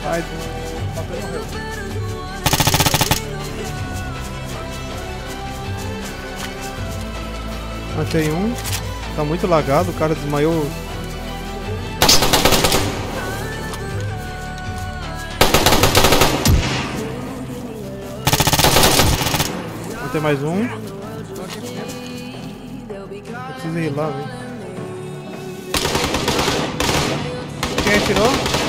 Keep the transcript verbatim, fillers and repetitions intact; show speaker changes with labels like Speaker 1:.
Speaker 1: Ai, papel morreu. Matei um. Tá muito lagado, o cara desmaiou. Matei mais um. Eu preciso ir lá, velho. Quem atirou?